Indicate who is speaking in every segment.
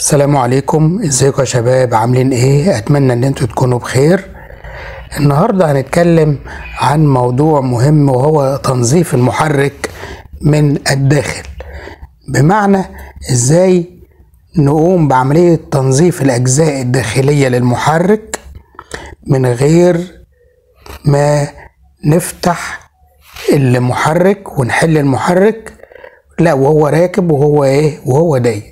Speaker 1: السلام عليكم، ازيكم يا شباب؟ عاملين ايه؟ اتمنى ان انتوا تكونوا بخير. النهارده هنتكلم عن موضوع مهم وهو تنظيف المحرك من الداخل، بمعنى ازاي نقوم بعملية تنظيف الاجزاء الداخلية للمحرك من غير ما نفتح المحرك ونحل المحرك، لا وهو راكب وهو داير.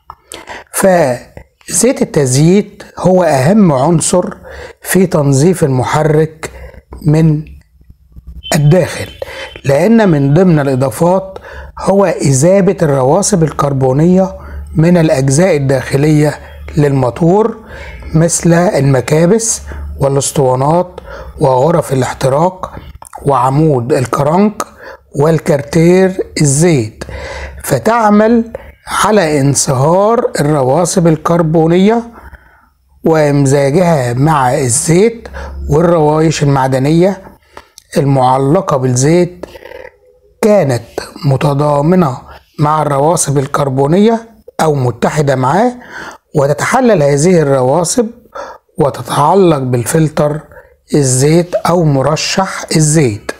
Speaker 1: فزيت التزييت هو أهم عنصر في تنظيف المحرك من الداخل، لأن من ضمن الإضافات هو إذابة الرواسب الكربونية من الأجزاء الداخلية للموتور، مثل المكابس والاسطوانات وغرف الاحتراق وعمود الكرنك والكارتير الزيت، فتعمل على انصهار الرواسب الكربونية وامزاجها مع الزيت والروايش المعدنية المعلقة بالزيت كانت متضامنة مع الرواسب الكربونية أو متحدة معاه، وتتحلل هذه الرواسب وتتعلق بالفلتر الزيت أو مرشح الزيت.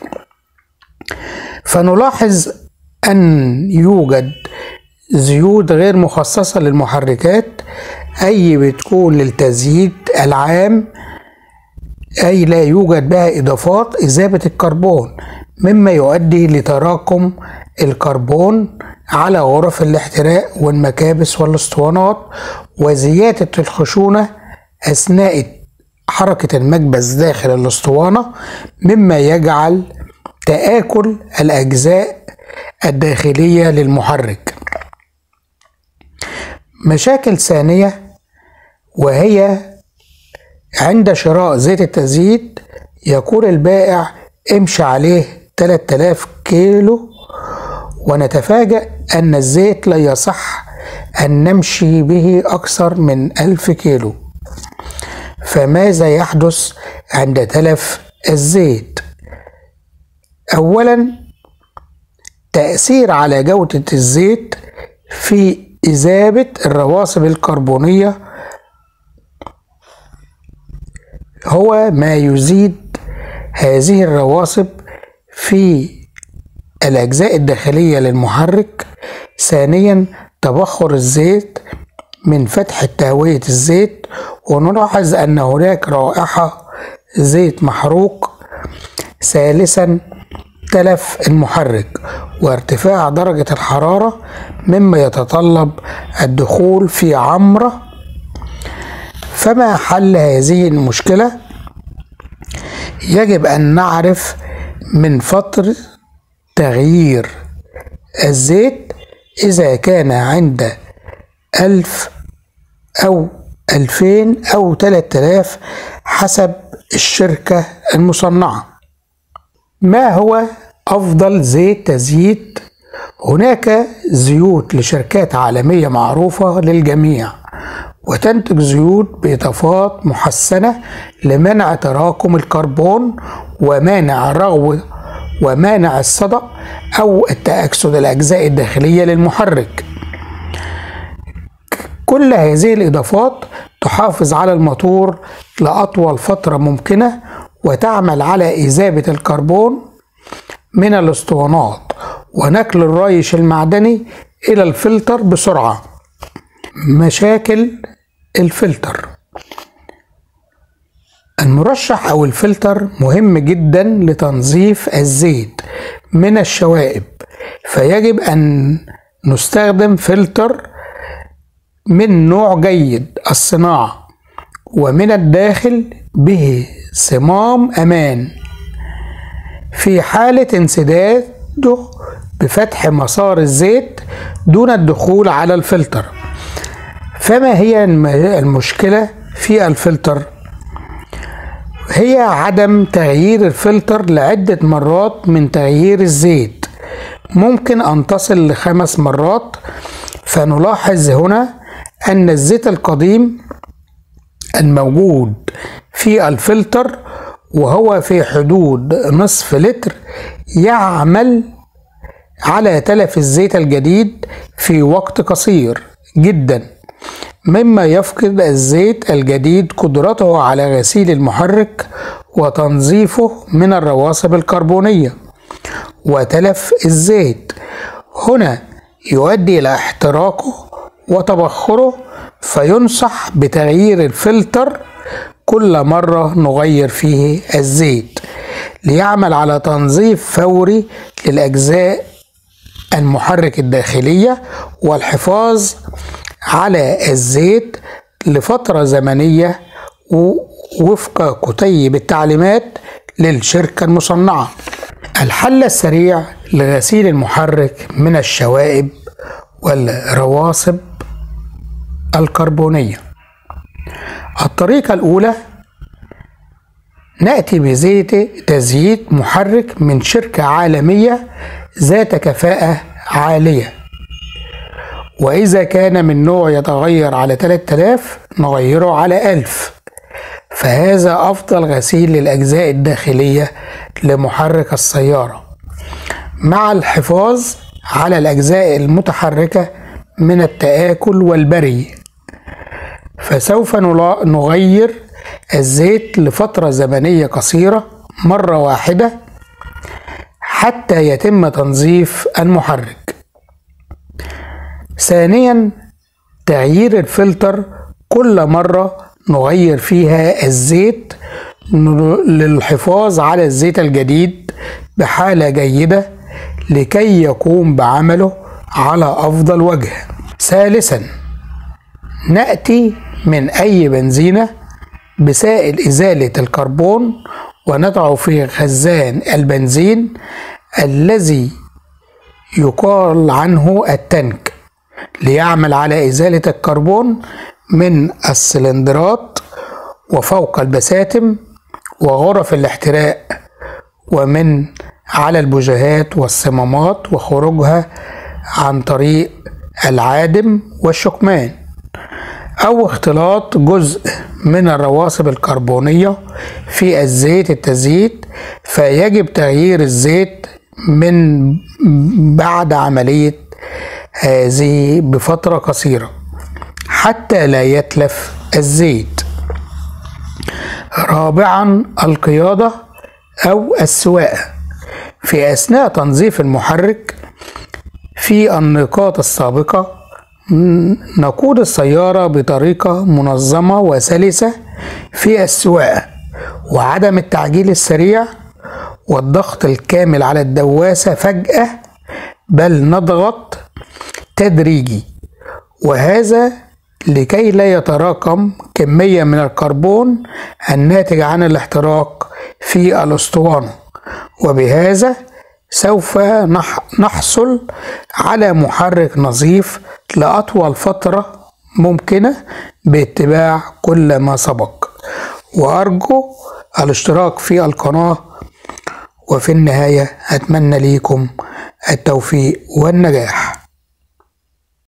Speaker 1: فنلاحظ أن يوجد زيوت غير مخصصة للمحركات، أي بتكون للتزييت العام، أي لا يوجد بها إضافات إذابة الكربون، مما يؤدي لتراكم الكربون على غرف الاحتراق والمكابس والاسطوانات وزيادة الخشونة أثناء حركة المكبس داخل الاسطوانة، مما يجعل تآكل الأجزاء الداخلية للمحرك. مشاكل ثانية وهي عند شراء زيت التزييت يقول البائع امشي عليه 3000 كيلو، ونتفاجأ أن الزيت لا يصح أن نمشي به أكثر من 1000 كيلو. فماذا يحدث عند تلف الزيت؟ أولا، تأثير على جودة الزيت في إذابة الرواسب الكربونية هو ما يزيد هذه الرواسب في الأجزاء الداخلية للمحرك. ثانيا، تبخر الزيت من فتحة تهوية الزيت، ونلاحظ أن هناك رائحة زيت محروق. ثالثا، تلف المحرك وارتفاع درجة الحرارة، مما يتطلب الدخول في عمرة. فما حل هذه المشكلة؟ يجب أن نعرف من فترة تغيير الزيت إذا كان عند 1000 أو 2000 أو 3000 حسب الشركة المصنعة. ما هو أفضل زيت تزييت؟ هناك زيوت لشركات عالمية معروفة للجميع، وتنتج زيوت بإضافات محسنة لمنع تراكم الكربون ومانع الرغوة ومانع الصدأ أو التأكسد الأجزاء الداخلية للمحرك. كل هذه الإضافات تحافظ على الموتور لأطول فترة ممكنة، وتعمل على إذابة الكربون من الاسطوانات ونقل الريش المعدني إلى الفلتر بسرعة. مشاكل الفلتر: المرشح أو الفلتر مهم جدا لتنظيف الزيت من الشوائب، فيجب أن نستخدم فلتر من نوع جيد الصناعة ومن الداخل به صمام أمان. في حالة انسداده بفتح مسار الزيت دون الدخول على الفلتر. فما هي المشكلة في الفلتر؟ هي عدم تغيير الفلتر لعدة مرات من تغيير الزيت، ممكن أن تصل ل5 مرات. فنلاحظ هنا أن الزيت القديم الموجود في الفلتر وهو في حدود نصف لتر يعمل على تلف الزيت الجديد في وقت قصير جدا، مما يفقد الزيت الجديد قدرته على غسيل المحرك وتنظيفه من الرواسب الكربونية وتلف الزيت. هنا يؤدي إلى احتراقه وتبخره، فينصح بتغيير الفلتر كل مرة نغير فيه الزيت ليعمل على تنظيف فوري للأجزاء المحرك الداخلية والحفاظ على الزيت لفترة زمنية وفق كتيب التعليمات للشركة المصنعة. الحل السريع لغسيل المحرك من الشوائب والرواسب الكربونية. الطريقة الأولى: نأتي بزيت تزييت محرك من شركة عالمية ذات كفاءة عالية، وإذا كان من نوع يتغير على 3000 نغيره على 1000، فهذا أفضل غسيل للأجزاء الداخلية لمحرك السيارة مع الحفاظ على الأجزاء المتحركة من التآكل والبري. فسوف نغير الزيت لفترة زمنية قصيرة مرة واحدة حتى يتم تنظيف المحرك. ثانيا: تغيير الفلتر كل مرة نغير فيها الزيت للحفاظ على الزيت الجديد بحالة جيدة لكي يقوم بعمله على أفضل وجه. ثالثا: نأتي من أي بنزينة بسائل إزالة الكربون ونضعه في خزان البنزين الذي يقال عنه التنك ليعمل على إزالة الكربون من السلندرات وفوق البساتم وغرف الاحتراق ومن على البوجيهات والصمامات وخروجها عن طريق العادم والشكمان، أو اختلاط جزء من الرواسب الكربونية في الزيت التزييت، فيجب تغيير الزيت من بعد عملية هذه بفترة قصيرة حتى لا يتلف الزيت. رابعا: القيادة أو السواقة. في أثناء تنظيف المحرك في النقاط السابقة نقود السيارة بطريقة منظمة وسلسة في السواقة وعدم التعجيل السريع والضغط الكامل على الدواسة فجأة، بل نضغط تدريجي، وهذا لكي لا يتراكم كمية من الكربون الناتج عن الاحتراق في الأسطوانة، وبهذا سوف نحصل على محرك نظيف لأطول فترة ممكنة باتباع كل ما سبق. وأرجو الاشتراك في القناة، وفي النهاية أتمنى لكم التوفيق والنجاح.